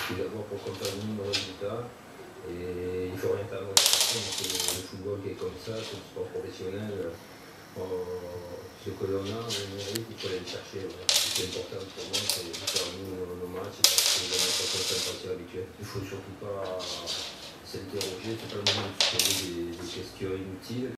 tout d'abord pour qu'on fasse le résultat. Et il ne faut rien faire dans la façon, le football qui est comme ça, c'est le sport professionnel. Ce que l'on a, on mérite, il faut aller le chercher. Voilà. Ce qui est important pour moi, c'est de faire nos matchs, c'est de notre concentration habituelle. Il ne faut surtout pas s'interroger, c'est pas le moment de se poser des questions inutiles.